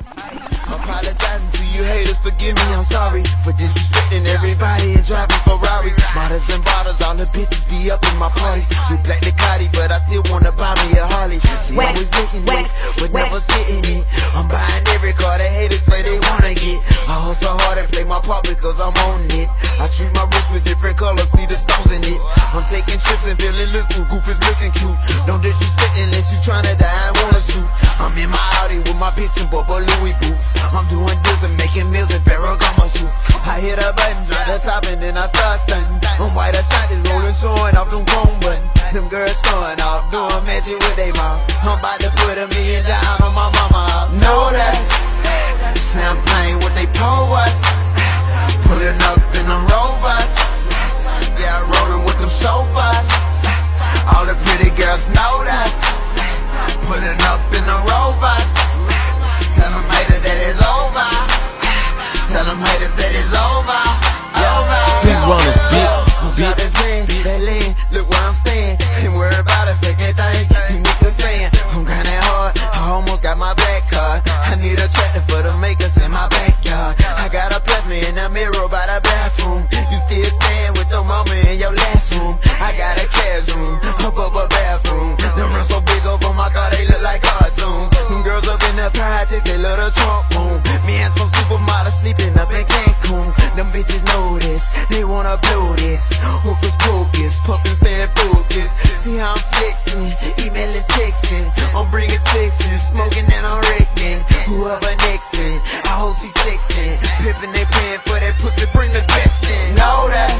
Apologizing to you haters, forgive me, I'm sorry for disrespecting everybody and driving Ferraris. Models and bottles, all the bitches be up in my parties. You black Ducati, but I still wanna buy me a Harley. She always looking it, but never spitting it. I'm buying every car the haters say they wanna get. I hustle hard and play my part because I'm on it. I treat my wrist with different colors, see the stones in it. I'm taking trips and feeling little, goof is looking cute. Don't disrespect unless you tryna die and wanna shoot. I'm in my Audi with my bitch and Bubba Louis boots. I'm doing deals and making meals in Ferragamo shoes. I hit a button, drop the top and then I start stunting. I'm white outside, rolling, showing off them chrome buttons. Them girls showing off, doing magic with they mouth. I'm about to put $1 million down on my mama house. Know that champagne what they pour us, pulling up in them Rovers. Yeah, rolling with them chauffeurs. All the pretty girls know that, pulling up in them Rovers. Tell them haters that it's over. Tell them haters that it's over. Street runners, bitch. Look where I'm staying. Ain't worried about a fake anything. You niggas saying I'm grinding hard. I almost got my black card. I need a tractor for the makers in my backyard. I got a plasma in the mirror by the bathroom. You still staying with your mama in your last room. I got a cash room above a bathroom. Them rims so big over my car, they look like cartoons. Them girls up in the project, they love the trunk room. Me and some supermodels sleeping up in Cancun. Them bitches know this, they wanna blow this. Hocus pocus, puffin' staying focused. See how I'm flexing, emailing, texting. I'm bringing chicks in, smoking and I'm wrecking. Whoever next in, I hope she sexing. Pimpin', they paying for that pussy, bring the best in. Know that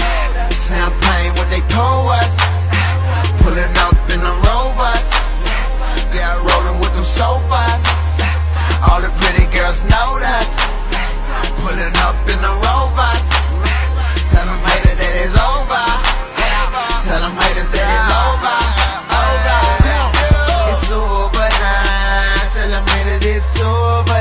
champagne what they pour us, pulling up in them Rovers. Yeah, rolling with them chauffeurs. All the pretty girls know that, pulling up in them Rovers. Tell them haters that it's over. Tell them haters that it's over. It's over now. Tell them haters it's over.